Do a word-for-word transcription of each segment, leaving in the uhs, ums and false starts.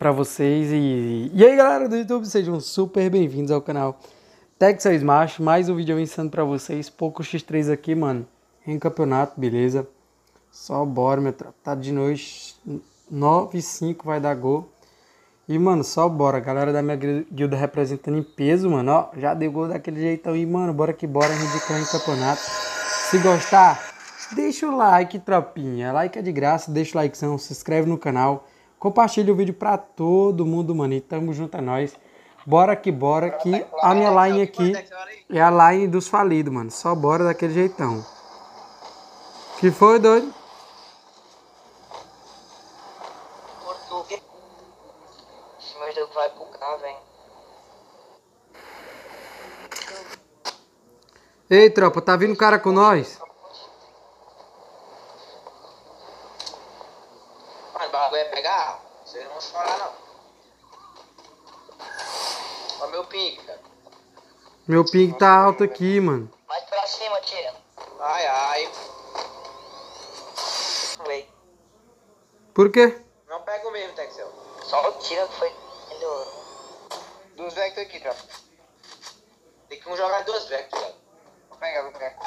pra vocês. E, e aí, galera do YouTube, sejam super bem-vindos ao canal Texas Smash. Mais um vídeo eu ensinando pra vocês. Poco xis três aqui, mano, em campeonato, beleza? Só bora, meu tropa. Tá de noite, nove e cinco vai dar gol. E, mano, só bora. A galera da minha guilda representando em peso, mano. Ó, já deu gol daquele jeitão. E, mano, bora que bora. Indicando em campeonato. Se gostar, deixa o like, tropinha. Like é de graça. Deixa o likezão. Se inscreve no canal. Compartilha o vídeo pra todo mundo, mano. E tamo junto a nós. Bora que bora. Que a minha line aqui é a line dos falidos, mano. Só bora daquele jeitão. Que foi, doido? Meu jogo vai pro cá, velho. Ei, tropa, tá vindo cara com nós? Mas o bagulho é pegar? Vocês não vão chorar, não. Olha meu ping, cara. Meu ping tá alto aqui, mano. Mais pra cima, tira. Ai, ai. Vem. Por quê? Não pega o mesmo, Texel. Só o tira que foi do... Dos Vector aqui, tropa. Tem que um jogar duas Vector, velho. Vou pegar, vou pegar.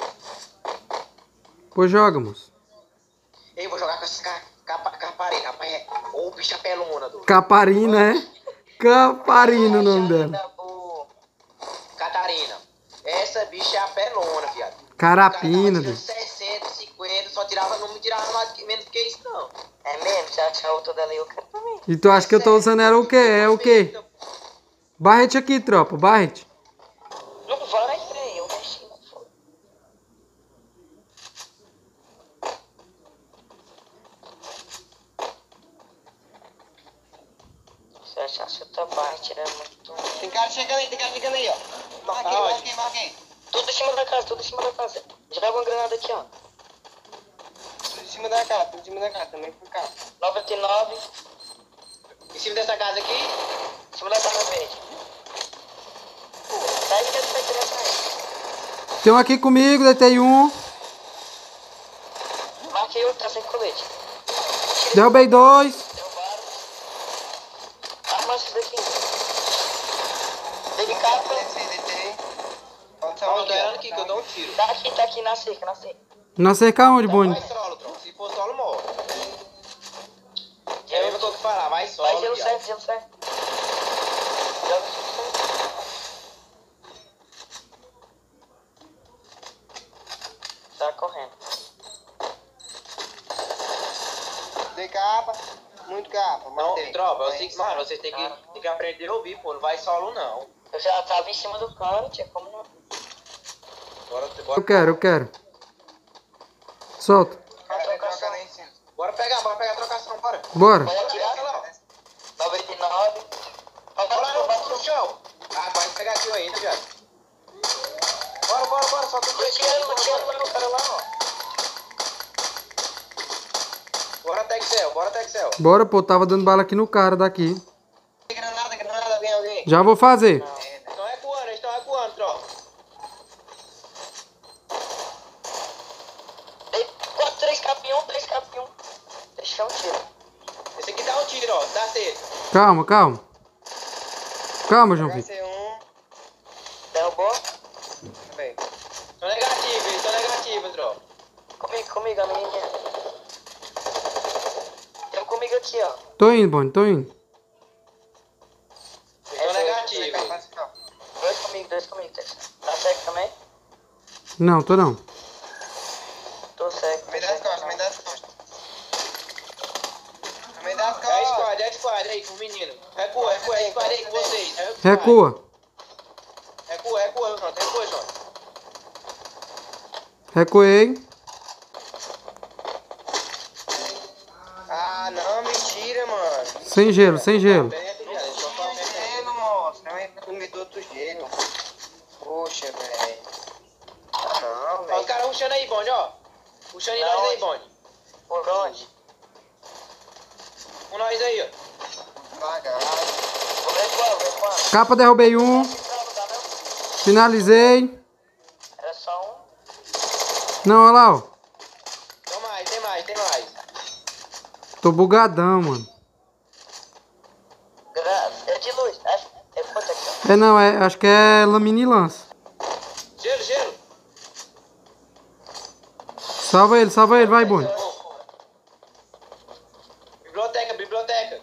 Pois joga, moço. Ei, vou jogar com essa ca... capa... caparina, rapaz. É... Ô, bicho apelona, do. Caparina, é? Caparina o nome dela. Por... Catarina. Essa bicha é apelona, viado. Carapina, de doido. sessenta, cinquenta, só tirava, não me tirava mais, menos que isso, não. É mesmo? Você acha outra dela aí, eu quero também. E tu acha que eu tô usando era o quê? É o quê? Barret aqui, tropa, Barret. Não vai, velho, eu mexi na foto. Você acha que outra parte era muito... Tem cara chegando aí, tem cara chegando aí, ó. Marquei, marquei, marquei. Tudo em cima da casa, tudo em cima da casa. Joga uma granada aqui, ó. Tudo em cima da casa, tudo em cima da casa, também por cá. noventa e nove. Em cima dessa casa aqui? Em cima da casa verde. Sai que essa criança aí. Tem um aqui comigo, deitei um. Marquei outro, tá sem colete. Derrubei dois. Derrubaram. Arma esses daqui. Tem capa. Ó, tô olhando aqui que eu dou um tiro. Tá aqui, tá aqui na cerca, na cerca. Na cerca onde, Boni? Vai solo, Tron. Se for solo, morre. É mesmo que eu tô falar, vai solo. Vai gelo certo, gelo certo. Joga gelo certo. Tá correndo. Tem capa. Muito capa. Não, tropa, eu sei que, mano, vocês têm que, tem que aprender a ouvir, pô. Não vai solo, não. Eu já tava em cima do cano, tinha como não. Bora, bora. Eu quero, eu quero. Solta. Bora pegar, bora pegar a trocação, bora. Bora. Bora tirar, lá. noventa e nove. Bora no, no chão. Ah, vai pegar aqui ainda, viado. Bora, bora, bora, só tudo aqui. Tô tirando lá no cara lá, ó. Bora, Texel, bora, Texel. Bora, pô, tava dando bala aqui no cara daqui. Granada, granada, vem alguém. Já vou fazer. Estão recuando, eles estão recuando, tropa. quatro, três capinhão, três capinhão. Deixa eu um tiro. Esse aqui dá um tiro, ó, dá C. Calma, calma. Calma, João Vitor. um. Derrubou? Também. Tô negativo, eles estão negativos, tropa. Comigo, comigo, a menininha. Tem um comigo aqui, ó. Tô indo, Boni, tô indo. Estão negativos. Dois comigo, dois comigo. Tá cego também? Não, tô não. Tô cego. Me dá as costas, me dá as costas. Me dá as costas. É squad, é squad aí com o menino. Recua, recua, é squad aí com vocês. Recua. Recua, recua, João. Recua, João. Recuei. Ah, não, mentira, mano. Sem gelo, sem gelo. Não tem gelo, moço. Não é comer do outro gelo. Poxa, velho. Ah, não, velho. Ó, os caras rushando aí, Bonde, ó. Rushando em nós aí, Bonde. Por onde? Com nós aí, ó. Devagar. Vou ver qual, ver qual. Capa, derrubei um. Finalizei. Era só um. Não, olha lá, ó. Tem mais, tem mais, tem mais. Tô bugadão, mano. É de luz. É, é proteção. É não, é, acho que é lâmina e lança. Gelo, gelo. Salva ele, salva ele, vai, Boni. Biblioteca, biblioteca.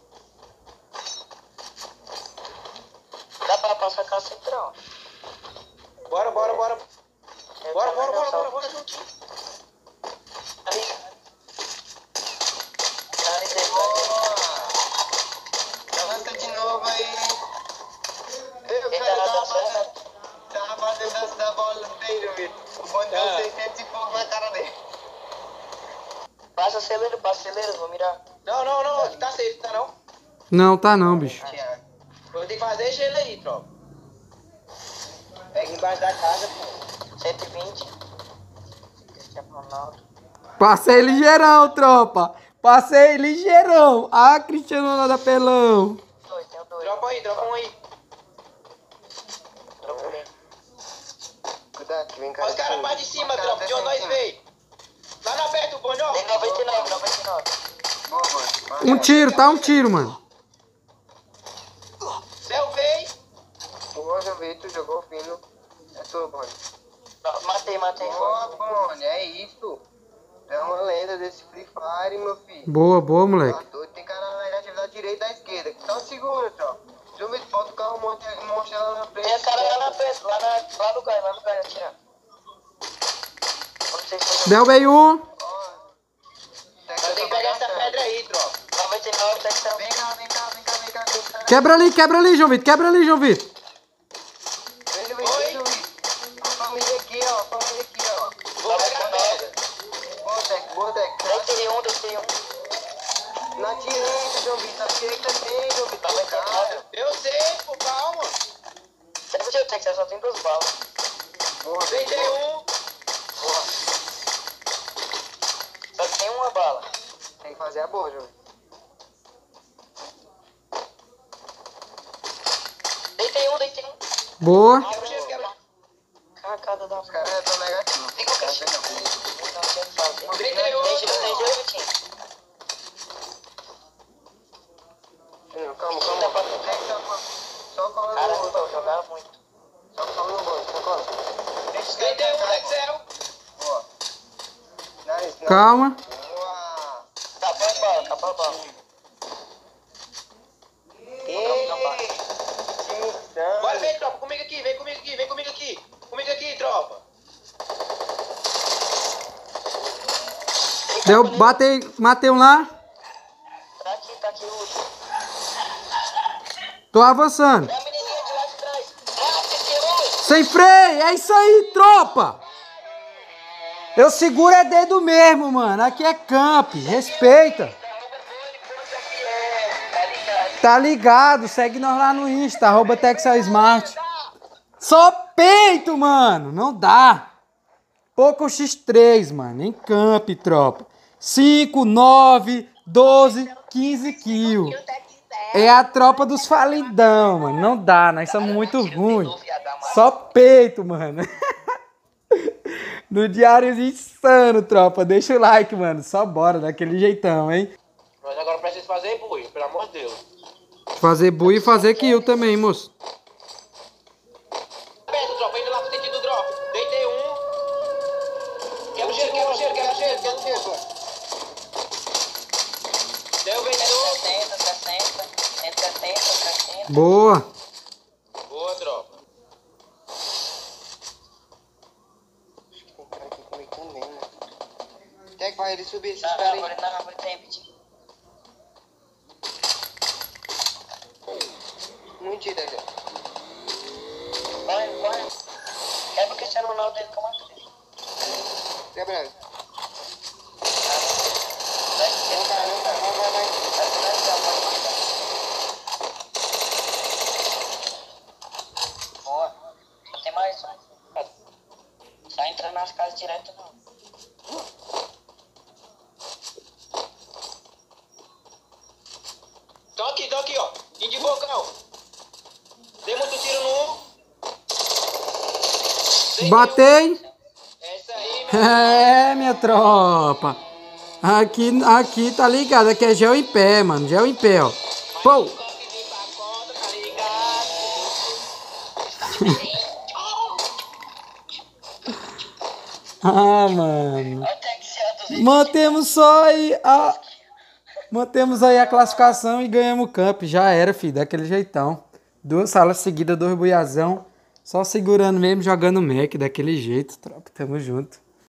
Dá pra passar com a central. Bora, bora, bora. Bora, bora, bora, bora, bora juntinho. Ali. Levanta de novo aí. Eu quero dar fazendo. Tava fazendo dança da bola dele, Vitor. O Boni deu seiscentos e pouco na cara dele. Passa acelera, passa acelera, vou mirar. Não, não, não, aqui tá safe, tá não? Não, tá não, bicho. Vou ter que fazer gelo aí, tropa. Pega embaixo da casa, pô. cento e vinte. Passei ligeirão, tropa. Passei ligeirão. Ah, Cristiano lá da Pelão. Dois, tem dois. Dropa aí, dropa um aí. Dropa aí. Cuidado, vem cá. Os caras para de cima, tropa, de onde nós veio. Lá na perto, Boni, ó. Tem noventa e nove, noventa e nove. Um tiro, tá um tiro, mano. Céu veio. Boa, já veio, tu jogou fino. É tu, Boni. Matei, matei. Boa, Boni, é isso. É uma lenda desse Free Fire, meu filho. Boa, boa, moleque. Tá doido, tem cara na negativa da direita e da esquerda. Então segura, tropa. Deixa eu ver se bota o carro, mostra lá na frente. Tem cara lá na frente, lá, na, lá no ganho, lá no ganho, atirando. Derrubei um. Tem que pegar essa pedra aí, tropa. noventa e nove, secção. Vem cá, vem cá, vem cá, vem cá, vem cá. Quebra ali, quebra ali, João Vitor. Quebra ali, João Vitor. Vem, João Vitor, vem, João Vitor. A família aqui, ó. A família aqui, ó. Vou pegar a pedra. Boa, Tec, boa, Tec. Deixei um, deixei um. Na direita, João Vitor. Na direita também, João Vitor. Eu sei, pô, calma. Você não tinha Tec, você só tem duas balas. Boa, deixei um. Boa. Só tem uma bala. Tem que fazer a boa, João. Deitei um, deitei um. Boa. Cacada da Os caras estão negativos. Tem que caixinha. Deitei um. Deitei um, Vitinho. Calma, calma. Só cola no bolo. Cara, jogava muito. Só cola no bolo, só cola. Deitei um, Excel. Boa. Nice, Calma. Boa. Acabou a bala, acabou a bala. Bora, vem, tropa, comigo aqui, vem comigo aqui, vem comigo aqui. Comigo aqui, tropa. Deu, batei, matei um lá. Tá aqui, tá aqui o último. Tô avançando. É a menininha de lá de trás. Ah, sem freio, é isso aí, tropa. Eu seguro é dedo mesmo, mano. Aqui é camp, respeita. Tá ligado, segue nós lá no Insta, arroba TexelSmart. Só peito, mano, não dá. Pouco xis três, mano, em camp, tropa. cinco, nove, doze, quinze kills. É a tropa dos falidão, mano, não dá, nós somos muito ruins. Só peito, mano. No diário insano, tropa, deixa o like, mano, só bora, daquele jeitão, hein. Mas agora precisa fazer bui, pelo amor de Deus. Fazer bui e fazer kill também, moço. Aberto, tropa, indo lá pro sentido do drop. Deitei um. Quero cheiro, quero cheiro, quero cheiro, quero cheiro. Deu vencedor. sessenta, sessenta, cento e setenta, sessenta. Boa. Boa, tropa. Tem cara aqui comigo também, né? Até que vai ele subir esses caras aí. Não, não, não, não, tem, Vitinho. Mentira, velho. Vai, vai. Quebra o Cristiano Ronaldo dele como atriz. Quebra. Vai, vem cá, vem cá, vai, vai, vai. Vai, vai, vai, vai. Boa. Tem mais um. Só entrar nas casas direto, não. Tô aqui, tô aqui, ó. De bocão. Dei muito tiro no um. Batei. É isso aí, meu. É, minha tropa. Aqui, aqui tá ligado, aqui é gel em pé, mano. Gel em pé, ó. Pô. Ah, mano. Mantemos só aí a... Mantemos aí a classificação e ganhamos o camp. Já era, filho, daquele jeitão. Duas salas seguidas, dois buiazão. Só segurando mesmo, jogando Mac daquele jeito, tropa. Tamo junto.